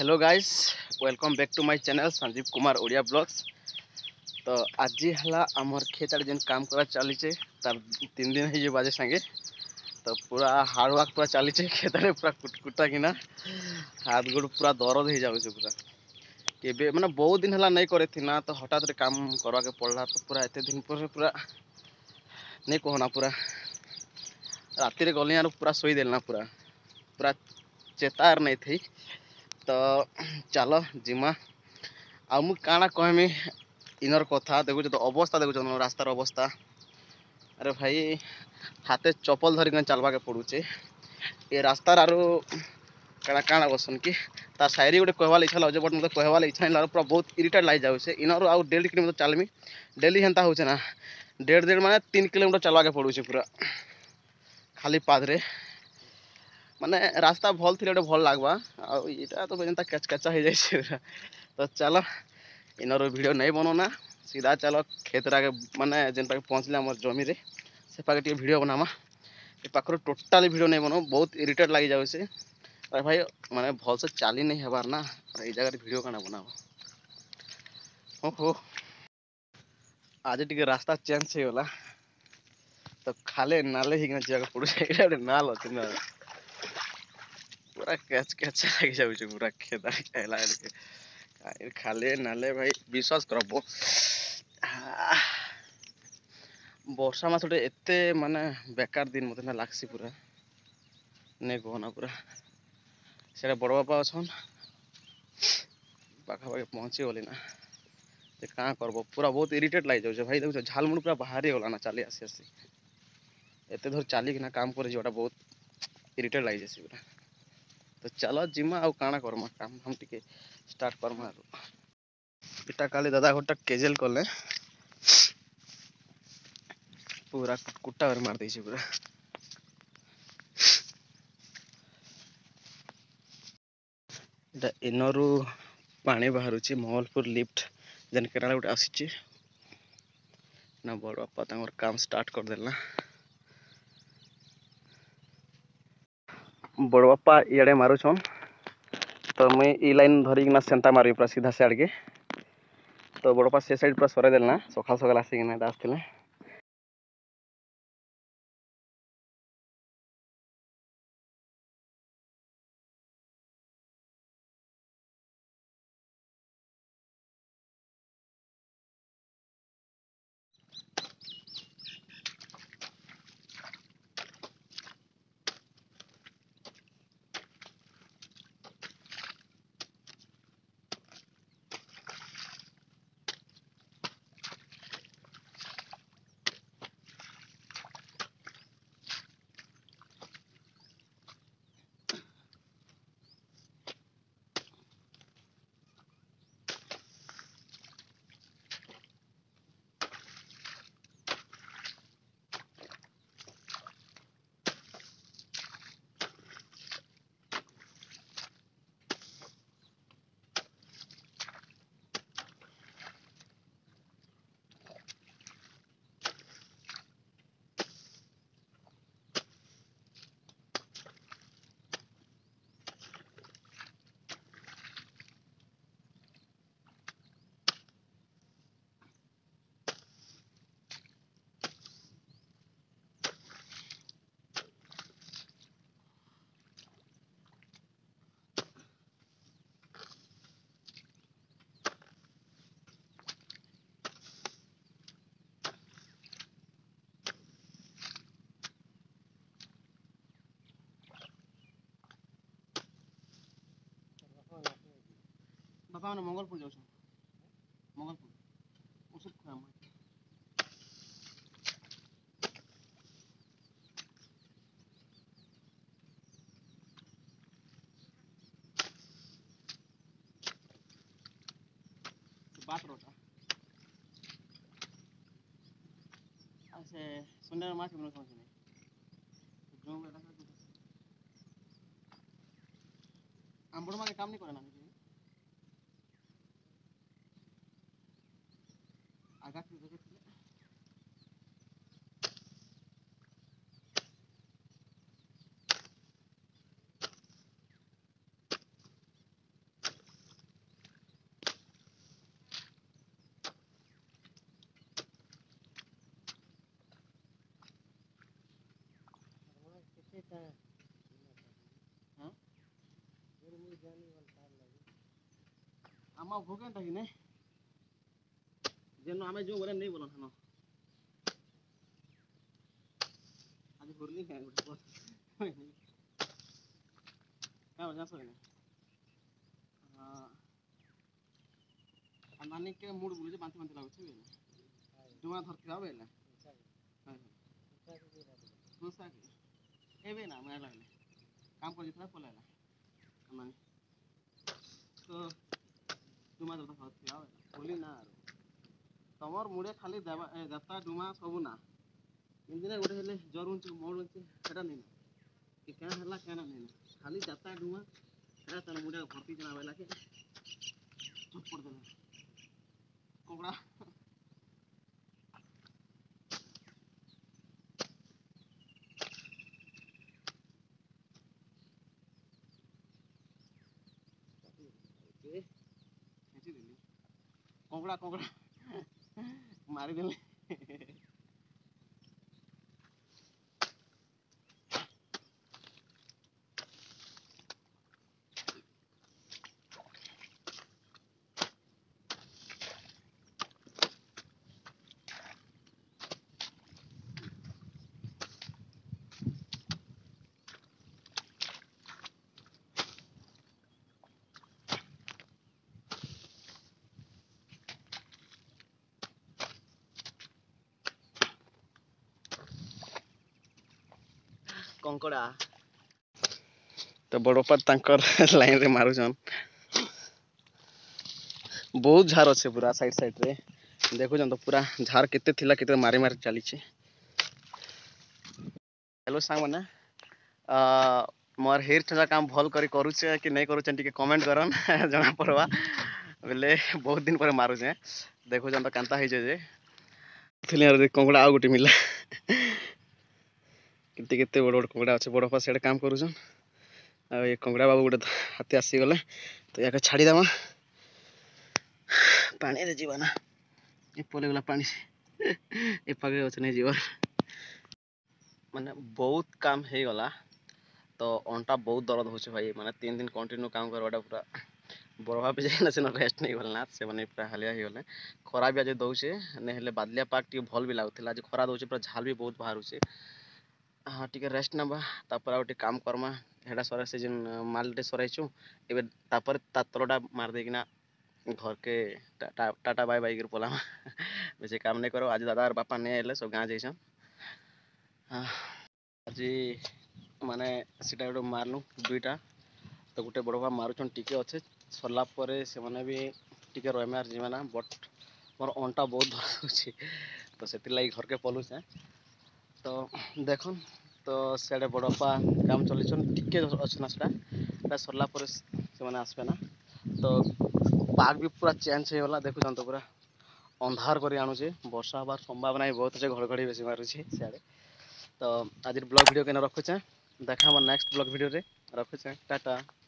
Hello guys, welcome back to my channel Sanjeev Kumar Odia blogs. तो आज है आमर खेत आड़े जेन काम करा चली तार 3 दिन है बाजे संगे। तो पूरा हार्ड वर्क पूरा चली खेत आड़े पूरा कुटकुटा किना हाथ गोड़ पूरा दर्द हो जाऊे पूरा के माने बहुत दिन है नहीं करे थी ना। तो हठात रे काम करवा के पड़ला। तो पूरा एत दिन पर पूरा नहीं कहना पूरा राति रे गली पूरा सोई देलना पूरा पूरा चेतार नहीं थी। तो चलो जिमा आ मु काना कहमी इनर कथा देखु तो अवस्था देखु रास्तार अवस्था। अरे भाई हाथे चप्पल धरिक चलवा के पड़ुचे ये रास्तार आरो काना काना बसन कि तार शायरी गोटे कहवार इच्छा लगे बट मतलब कहवार इच्छा नहीं पूरा बहुत इरिटेट लग जाऊे इनर आउ 1.5 किलोमीटर चलमी डेली हेन्ता हो ना 1.5 माने 3 किलोमीटर चलवा के पड़ुचे पूरा खाली पादरे माने रास्ता भल थी भल लगवा आटा तो जेनता केचकेचा हो जाए। तो चलो इनर वीडियो नहीं बनोना सीधा चलो खेत आगे माने जेन पाके पहुँचले आम जमी रे से पाके टे वीडियो बनामा ए पाखर टोटाली वीडियो नहीं बनो बहुत इरिटेट लग जाऊे। अरे भाई माने भल से चली नहीं हबार ना ये जगह वीडियो काना बनाओ ओहो आज टे रास्ता चेंज होगा। तो खाले नाले ही जाके पड़े नाल अच्छे ना पूरा कैच कैच लग जाऊे पूरा खेत खाले नाले भाई विश्वास कर वर्षा मास एते माने बेकार दिन मत ना लागसी पूरा नहीं कहना पूरा से बड़ बापा अच्छन पाखापाखि पहुँची गली ना कहाँ करब पूरा बहुत इरिटेट लग जाऊे भाई देखो झालमुड़ पूरा बाहरी गला ना चली आसी आसी एत धर चलिकी काम कर बहुत इरिटेट लग जाए पूरा। तो चलो जिमा आउ काना करमा काम हम टिके स्टार्ट करमा इटा काली दादा घरटा केजेल कले पूरा कुट्टा मार दी पूरा इनरु पानी बाहर महलपुर लिफ्ट जेन केनाल गोटे आसी ना बड़ बापा काम स्टार्ट करदेला बड़ बापा इे मारुछन। तो मुई ई लाइन धरिकी सेंता मारि पूरा सीधा से आड़के। तो बड़ बापा से साइड पूरा सरे देलना सकाल सकाल आसिक आसते बापा मैंने मंगलपुर जाऊँ मंगलपुर ओषध खुआ बात रोटा ऐसे सुनने माँ के बिना समझ नहीं जो मेरा हम बड़मा के काम नहीं करे ना आगा की जगह आमा भोगे था कि नहीं जेनो आमे जो बोले नहीं बोला था ना आज गुरली है गुड क्या वजह से नहीं हां अनानी के मूड बोले बांती बांती लागु छे जुआ धरती आवे ना हां दूसरा के एबे ना मैं लागले काम कर जितना पलेला अनानी तो जुमा धरती आवे ना बोली ना तमर मुड़े खाली देवा जाता डुमा सब ना इंदिने गोटे हेले जरुंच मोड़ुंच सेटा नहीं कि क्या हला क्या नहीं खाली जाता डुमा एटा तन मुड़े भर्ती जना वाला के चुप पड़ देला कोबड़ा के खींची देली कोबड़ा कोबड़ा मारी देले कंकड़ा तो बड़पा तांकर लाइन रे मारुछन बहुत झार अच्छे पूरा साइड साइड रे देखो तो पूरा झार केते थिला केते मारी मारी चली छे हेलो सांग मने मोर हेयर चंगा काम भल करी करूछे कि नहीं करूछे टिके कमेंट करन जना पड़वा बेले बहुत दिन पर मारुछे देखो तो कांता हे जे थिले रे कंकड़ा आ गुटी मिला केते केते बड़ बड़ कंकड़ा अच्छे बड़पा सेड काम करूछन आ ये कंकड़ा बाबू गोटे हाथी आसी गले तो याके छाड़ी दमा पानी रे जीवा ना ए पले गला पानी ए पागे अच्छे नहीं जीवा माने बहुत काम हे गला तो अंटा बहुत दर्द होचे भाई माने 3 दिन कंटिन्यू काम करवाटा पूरा बरवा पे जाइना से रेस्ट नहीं गलना से माने पूरा हालिया हे गले खरा भी आज दउचे ने हेले बादलिया पाक टी भल भी लागुथिला आज खरा दउचे पूरा झाल भी बहुत बाहर होचे हाँ टिके रेस्ट नबा तापर आउटे काम करमा हेडा सरा सीजन मालटे सराइछु एबे तापर ता तलडा मार देकिना घर के टाटा टाटा बाय बाय कर पोला बेसी काम नहीं करो आज दादा और बापा नहीं आइले सब गाँ जैसन हाँ आज माने सीटा गोटे मारलु दुईटा तो गोटे बड़पा मारुछन टिके अच्छे सरला परे से माने भी टिके रहमार जीवाना बट मोर अंटा बहुत दर्द होची तो से लगी घर के पलु से तो देखन तो सेडे बड़पा काम चलीछन टिके अच्छे ना सेटा सरला परे से माने आसबे ना तो पाग भी पूरा चेंज हो गला देखुछन तो पूरा अंधार कर आणुचे वर्षा हबार संभावना बहुत अच्छे घड़घड़ी बेसी मारुचे सियाड़े तो आज ब्लॉग वीडियो के रखुचे देखा नेक्स्ट ब्लॉग वीडियो रे रखुचे टाटा।